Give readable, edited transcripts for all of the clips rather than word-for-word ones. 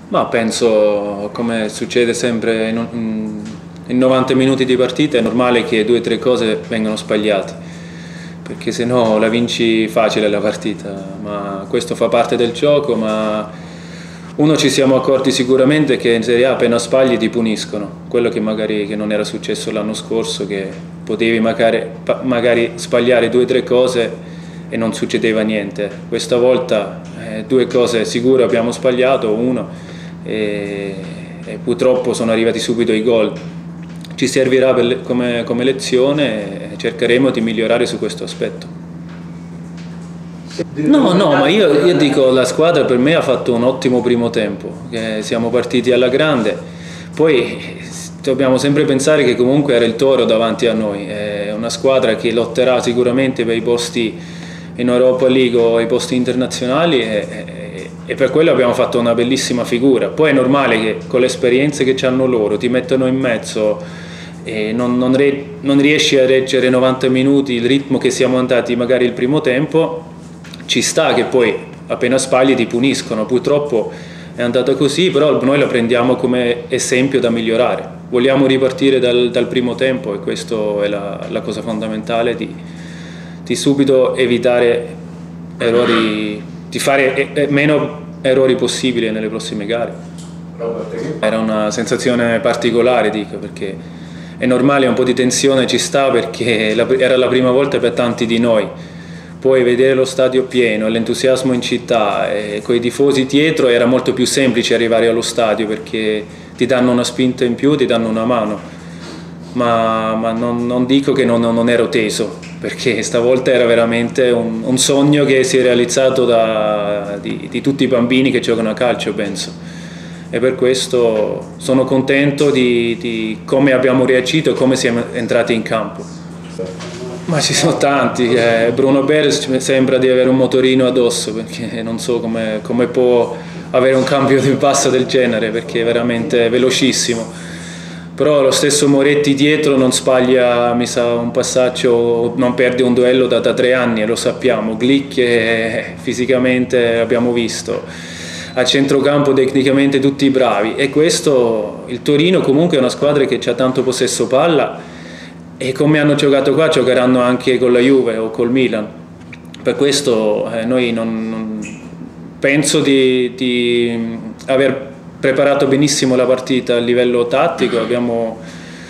Ma penso, come succede sempre in 90 minuti di partita, è normale che 2 o 3 cose vengano sbagliate, perché se no la vinci facile la partita, ma questo fa parte del gioco, ma uno ci siamo accorti sicuramente che in Serie A appena sbagli ti puniscono, quello che magari che non era successo l'anno scorso, che potevi magari sbagliare 2 o 3 cose e non succedeva niente. Questa volta 2 cose sicure abbiamo sbagliato, uno, e purtroppo sono arrivati subito i gol. Ci servirà come lezione e cercheremo di migliorare su questo aspetto. No, ma io dico, la squadra per me ha fatto un ottimo primo tempo, che siamo partiti alla grande, poi dobbiamo sempre pensare che comunque era il Toro davanti a noi, è una squadra che lotterà sicuramente per i posti in Europa League o i posti internazionali e per quello abbiamo fatto una bellissima figura. Poi è normale che con le esperienze che hanno loro ti mettono in mezzo e non riesci a reggere 90 minuti il ritmo che siamo andati magari il primo tempo, ci sta che poi appena sbagli ti puniscono. Purtroppo è andata così, però noi la prendiamo come esempio da migliorare. Vogliamo ripartire dal primo tempo e questa è la cosa fondamentale, di subito evitare errori, di fare meno errori possibili nelle prossime gare. Era una sensazione particolare, dico, perché è normale, un po' di tensione ci sta perché era la prima volta per tanti di noi. Poi vedere lo stadio pieno, l'entusiasmo in città e con i tifosi dietro era molto più semplice arrivare allo stadio perché ti danno una spinta in più, ti danno una mano. Ma non dico che non ero teso, perché stavolta era veramente un sogno che si è realizzato di tutti i bambini che giocano a calcio, penso. E per questo sono contento di come abbiamo reagito e come siamo entrati in campo. Ma ci sono tanti, Bruno Perez sembra di avere un motorino addosso, perché non so come può avere un cambio di passo del genere, perché è veramente velocissimo. Però lo stesso Moretti dietro non sbaglia, mi sa, un passaggio, non perde un duello da 3 anni e lo sappiamo. Glick fisicamente abbiamo visto, a centrocampo tecnicamente tutti bravi, e questo, il Torino comunque è una squadra che ha tanto possesso palla e come hanno giocato qua giocheranno anche con la Juve o col Milan. Per questo noi penso di aver preparato benissimo la partita a livello tattico, abbiamo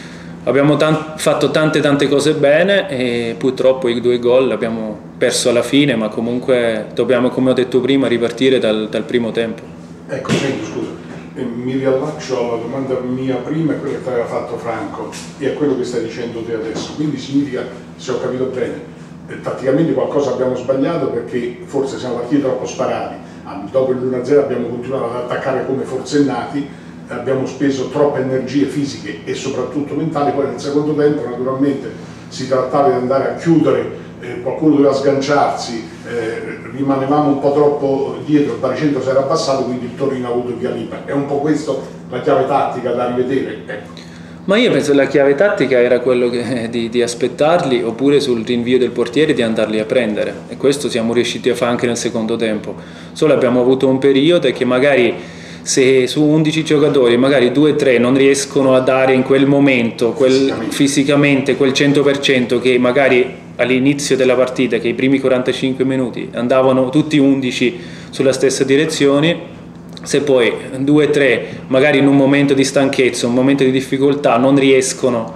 fatto tante cose bene e purtroppo i 2 gol abbiamo perso alla fine, ma comunque dobbiamo, come ho detto prima, ripartire dal primo tempo. Ecco, senti, scusa, mi riallaccio alla domanda mia prima e quella che ti aveva fatto Franco e a quello che stai dicendo te adesso. Quindi significa, se ho capito bene, tatticamente qualcosa abbiamo sbagliato perché forse siamo partiti troppo sparati. Dopo il 1-0 abbiamo continuato ad attaccare come forsennati, abbiamo speso troppe energie fisiche e soprattutto mentali. Poi nel secondo tempo naturalmente si trattava di andare a chiudere, qualcuno doveva sganciarsi, rimanevamo un po' troppo dietro, il baricentro si era abbassato, quindi il Torino ha avuto via libera. È un po' questo la chiave tattica da rivedere? Ecco. Ma io penso che la chiave tattica era quello di aspettarli, oppure sul rinvio del portiere di andarli a prendere, e questo siamo riusciti a fare anche nel secondo tempo. Solo abbiamo avuto un periodo che magari se su 11 giocatori magari 2 o 3 non riescono a dare in quel momento fisicamente quel 100% che magari all'inizio della partita, che i primi 45 minuti andavano tutti 11 sulla stessa direzione, se poi 2 o 3 magari in un momento di stanchezza, un momento di difficoltà non riescono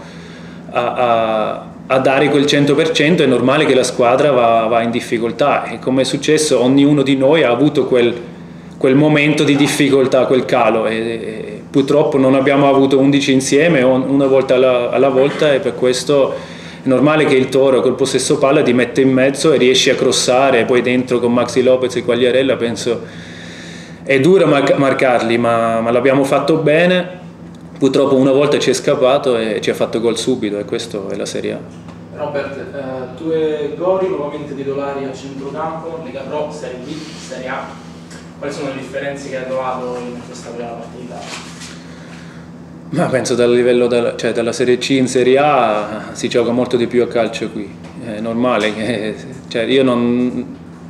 a dare quel 100%, è normale che la squadra va in difficoltà, e come è successo ognuno di noi ha avuto quel momento di difficoltà, quel calo, e purtroppo non abbiamo avuto 11 insieme, una volta alla volta, e per questo è normale che il Toro col possesso palla ti mette in mezzo e riesci a crossare, poi dentro con Maxi Lopez e Quagliarella penso è duro marcarli, ma l'abbiamo fatto bene. Purtroppo una volta ci è scappato e ci ha fatto gol subito, e questo è la Serie A. Robert, 2 gol nuovamente titolari a centrocampo, Lega Pro, Serie B, Serie A. Quali sono le differenze che hai trovato in questa prima partita? Ma penso dal livello dalla Serie C in Serie A si gioca molto di più a calcio qui. È normale che io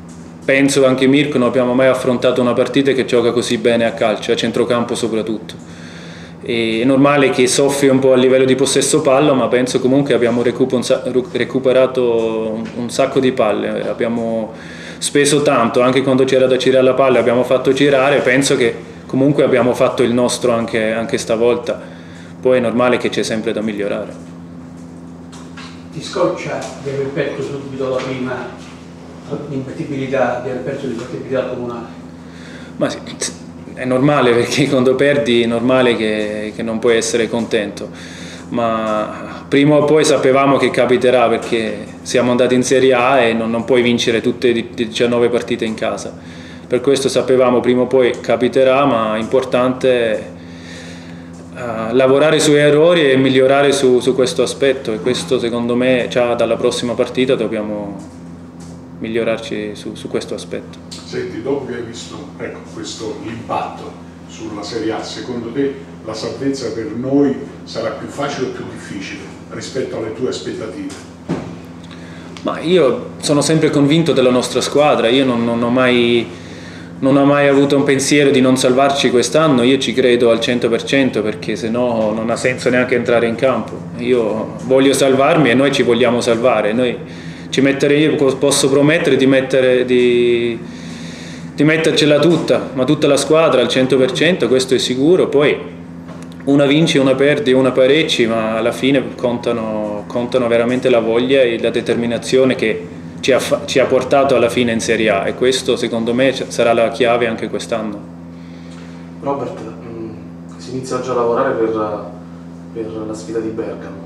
penso anche Mirko non abbiamo mai affrontato una partita che gioca così bene a calcio, a centrocampo soprattutto. È normale che soffri un po' a livello di possesso palla, ma penso comunque abbiamo recuperato un sacco di palle, abbiamo speso tanto, anche quando c'era da girare la palla abbiamo fatto girare, penso che comunque abbiamo fatto il nostro anche stavolta, poi è normale che c'è sempre da migliorare. Ti scoccia di aver perso subito la prima l'imbattibilità, di aver perso l'imbattibilità comunale? Ma sì, è normale, perché quando perdi è normale che non puoi essere contento, ma prima o poi sapevamo che capiterà, perché siamo andati in Serie A e non puoi vincere tutte le 19 partite in casa. Per questo sapevamo prima o poi capiterà, ma è importante lavorare sui errori e migliorare su questo aspetto, e questo secondo me già dalla prossima partita dobbiamo migliorarci su questo aspetto. Senti, dopo che hai visto l'impatto sulla Serie A, secondo te la salvezza per noi sarà più facile o più difficile rispetto alle tue aspettative? Ma io sono sempre convinto della nostra squadra, io non ho mai avuto un pensiero di non salvarci quest'anno, io ci credo al 100%, perché se no non ha senso neanche entrare in campo. Io voglio salvarmi e noi ci vogliamo salvare. Io posso promettere di mettercela tutta, ma tutta la squadra al 100%, questo è sicuro. Poi una vinci, una perdi, una pareggi, ma alla fine contano veramente la voglia e la determinazione che ci ha portato alla fine in Serie A, e questo secondo me sarà la chiave anche quest'anno. Robert, si inizia oggi a lavorare per la sfida di Bergamo.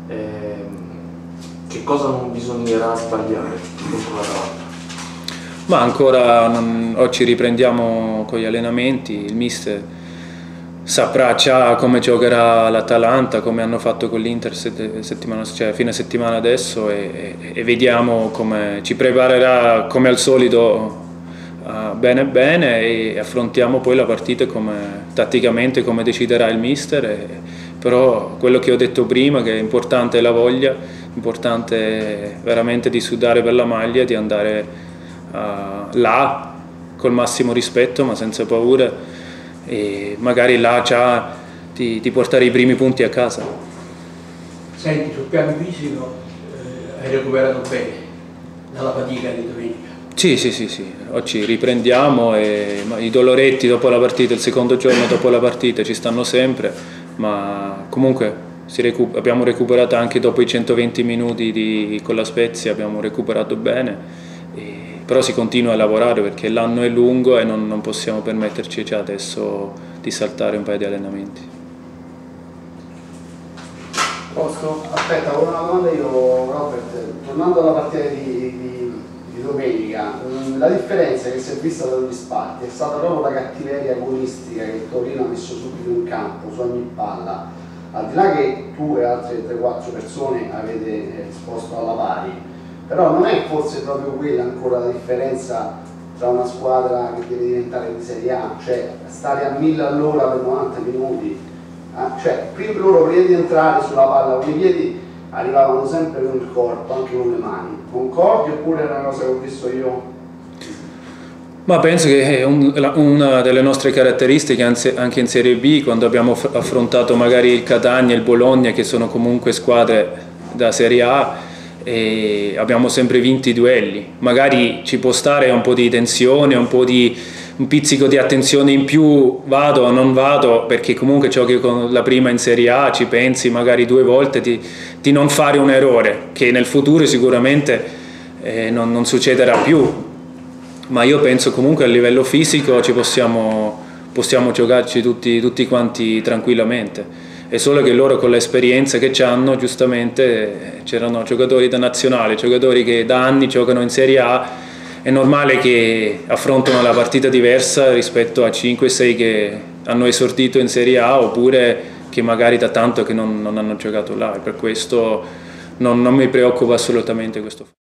Che cosa non bisognerà sbagliare contro l'Atalanta? Ma ancora oggi riprendiamo con gli allenamenti, il mister saprà già come giocherà l'Atalanta, come hanno fatto con l'Inter fine settimana adesso, e vediamo come ci preparerà come al solito bene bene, e affrontiamo poi la partita tatticamente come deciderà il mister. Però quello che ho detto prima, che è importante è la voglia, importante veramente di sudare per la maglia, di andare là col massimo rispetto ma senza paura, e magari là già di portare i primi punti a casa. Senti, sul piano fisico hai recuperato bene dalla fatica di domenica? Sì, oggi riprendiamo, e i doloretti dopo la partita, il secondo giorno dopo la partita ci stanno sempre, ma comunque abbiamo recuperato anche dopo i 120 minuti con la Spezia, abbiamo recuperato bene, però si continua a lavorare perché l'anno è lungo e non possiamo permetterci già adesso di saltare un paio di allenamenti. Posso? Aspetta, ho una domanda io, Robert. Tornando alla partita di domenica, la differenza che si è vista dagli spalti è stata proprio la cattiveria agonistica che Torino ha messo subito in campo su ogni palla. Al di là che tu e altre 3-4 persone avete risposto alla pari, però non è forse proprio quella ancora la differenza tra una squadra che deve diventare di Serie A, cioè stare a 1000 all'ora per 90 minuti, cioè loro prima di entrare sulla palla con i piedi arrivavano sempre con il corpo, anche con le mani. Concordi oppure è una cosa che ho visto io? Ma penso che è una delle nostre caratteristiche anche in Serie B, quando abbiamo affrontato magari il Catania e il Bologna, che sono comunque squadre da Serie A, e abbiamo sempre vinto i duelli. Magari ci può stare un po' di tensione, un pizzico di attenzione in più, vado o non vado, perché comunque giochi con la prima in Serie A, ci pensi magari 2 volte di non fare un errore, che nel futuro sicuramente non succederà più. Ma io penso comunque a livello fisico ci possiamo giocarci tutti quanti tranquillamente. È solo che loro, con l'esperienza che hanno, giustamente c'erano giocatori da nazionale, giocatori che da anni giocano in Serie A, è normale che affrontano la partita diversa rispetto a 5-6 che hanno esordito in Serie A, oppure che magari da tanto che non hanno giocato là, e per questo non mi preoccupa assolutamente questo.